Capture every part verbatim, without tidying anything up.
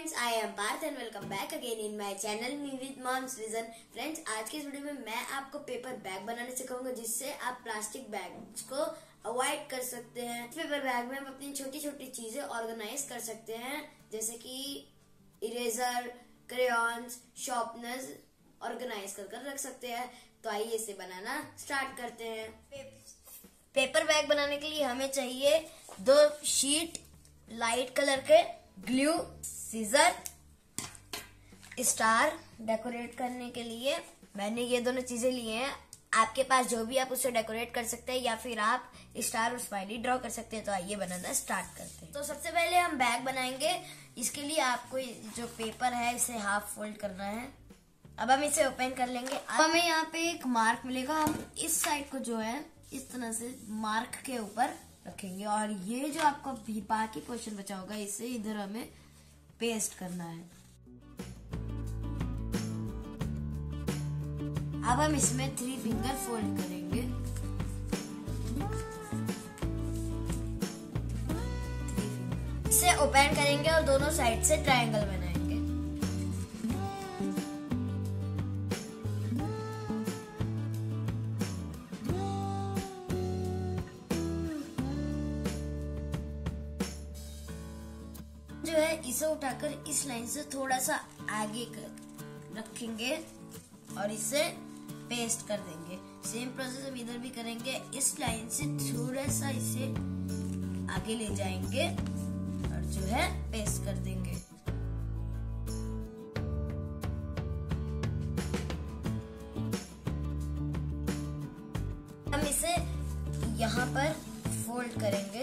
Friends, I am Parth and welcome back again in my channel me with mom's vision. Friends, आज के इस video में मैं आपको पेपर बैग बनाने सिखाऊंगा जिससे आप प्लास्टिक बैग्स को अवॉइड कर सकते हैं। पेपर बैग में हम अपनी छोटी छोटी चीजें ऑर्गेनाइज कर सकते हैं, जैसे कि इरेजर, क्रेयॉन्स, शार्पनर्स ऑर्गेनाइज कर कर रख सकते हैं। तो आइए इसे बनाना स्टार्ट करते हैं। पेपर बैग बनाने के लिए हमें चाहिए दो शीट लाइट कलर के ग्लू, सीजर, स्टार डेकोरेट करने के लिए मैंने ये दोनों चीजें लिए हैं। आपके पास जो भी आप उससे डेकोरेट कर सकते हैं या फिर आप स्टार और स्माइली ड्रॉ कर सकते हैं। तो आइए बनाना स्टार्ट करते हैं। तो सबसे पहले हम बैग बनाएंगे। इसके लिए आपको जो पेपर है इसे हाफ फोल्ड करना है। अब हम इसे ओपन कर लेंगे। अब हमें यहाँ पे एक मार्क मिलेगा। हम इस साइड को जो है इस तरह से मार्क के ऊपर रखेंगे और ये जो आपको बाकी पोर्शन बचा होगा इसे इधर हमें पेस्ट करना है। अब हम इसमें थ्री फिंगर फोल्ड करेंगे। इसे ओपन करेंगे और दोनों साइड से ट्रायंगल बनाएंगे। जो है इसे उठाकर इस लाइन से थोड़ा सा आगे कर रखेंगे और इसे पेस्ट कर देंगे। सेम प्रोसेस हम इधर भी करेंगे। इस लाइन से थोड़ा सा इसे आगे ले जाएंगे और जो है पेस्ट कर देंगे। हम इसे यहाँ पर फोल्ड करेंगे।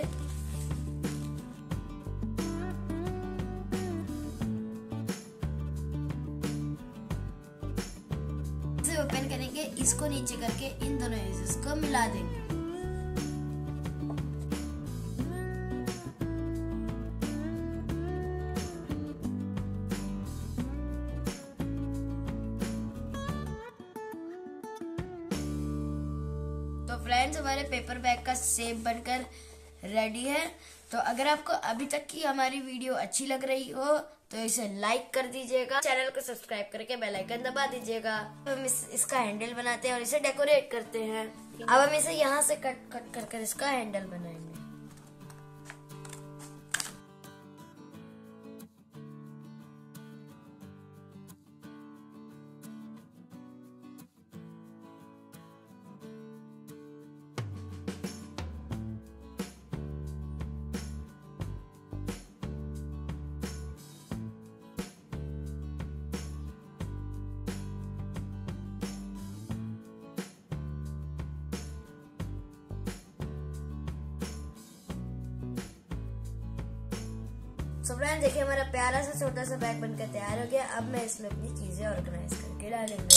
ओपन करेंगे, इसको नीचे करके इन दोनों एजेस को मिला देंगे। तो फ्रेंड्स, हमारे पेपर बैग का शेप बनकर रेडी है। तो अगर आपको अभी तक की हमारी वीडियो अच्छी लग रही हो तो इसे लाइक कर दीजिएगा, चैनल को सब्सक्राइब करके बेल आइकन दबा दीजिएगा। हम इस, इसका हैंडल बनाते हैं और इसे डेकोरेट करते हैं। अब हम इसे यहाँ से कट कट कर कर इसका हैंडल बनाएंगे। सो फ्रेंड्स, देखिए हमारा प्यारा सा छोटा सा बैग बनकर तैयार हो गया। अब मैं इसमें अपनी चीजें ऑर्गेनाइज करके डालेंगे।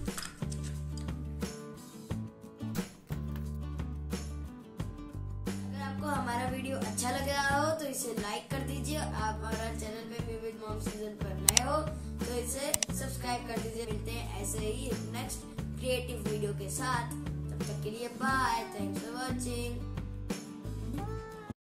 अगर आपको हमारा वीडियो अच्छा लग रहा हो तो इसे लाइक कर दीजिए। आप हमारा चैनल पे मी विद मॉम्स विजन पर नए हो तो इसे सब्सक्राइब कर दीजिए। मिलते हैं ऐसे ही नेक्स्ट क्रिएटिव वीडियो के साथ। तब तक के लिए बाय। Thanks for watching.